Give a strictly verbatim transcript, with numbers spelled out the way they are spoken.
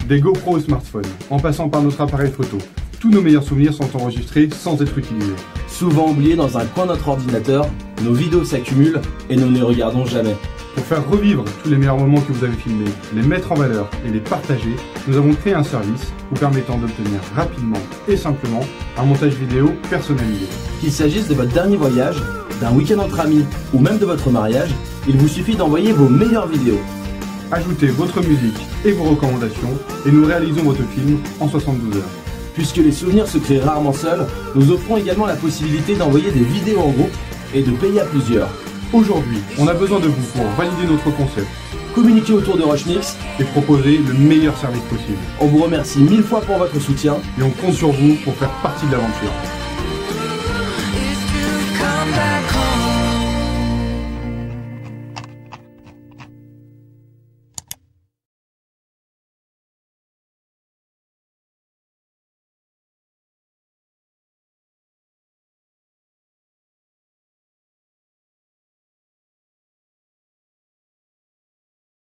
Des GoPro au smartphone, en passant par notre appareil photo, tous nos meilleurs souvenirs sont enregistrés sans être utilisés. Souvent oubliés dans un coin de notre ordinateur, nos vidéos s'accumulent et nous ne les regardons jamais. Pour faire revivre tous les meilleurs moments que vous avez filmés, les mettre en valeur et les partager, nous avons créé un service vous permettant d'obtenir rapidement et simplement un montage vidéo personnalisé. Qu'il s'agisse de votre dernier voyage, d'un week-end entre amis ou même de votre mariage, il vous suffit d'envoyer vos meilleures vidéos. Ajoutez votre musique et vos recommandations et nous réalisons votre film en soixante-douze heures. Puisque les souvenirs se créent rarement seuls, nous offrons également la possibilité d'envoyer des vidéos en groupe et de payer à plusieurs. Aujourd'hui, on a besoin de vous pour valider notre concept, communiquer autour de Rushmix et proposer le meilleur service possible. On vous remercie mille fois pour votre soutien et on compte sur vous pour faire partie de l'aventure.